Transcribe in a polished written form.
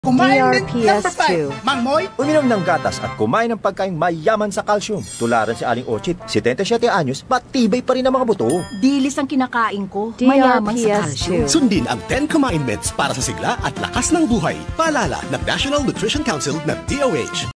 Kumain ng number DRPS2. 5, Mang Moy. Uminom ng gatas at kumain ng pagkain mayaman sa calcium. Tularan si Aling Ochit, 77 anyos, matibay pa rin ang mga buto. Dilis ang kinakain ko, mayaman sa calcium. DRPS2. Sundin ang 10 Kumain Mints para sa sigla at lakas ng buhay. Paalala ng National Nutrition Council ng DOH.